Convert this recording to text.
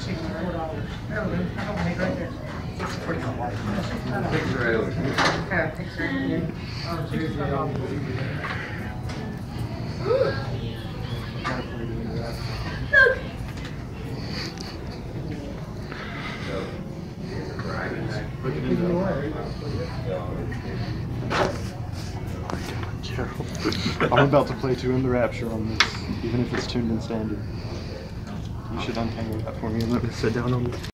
$64. Oh, I don't make right there. Picture right over here. Yeah, picture. Look! So, here's a driving back. I'm about to play Two in the Rapture on this, even if it's tuned in standard. You should untangle that for me and let me sit down on this.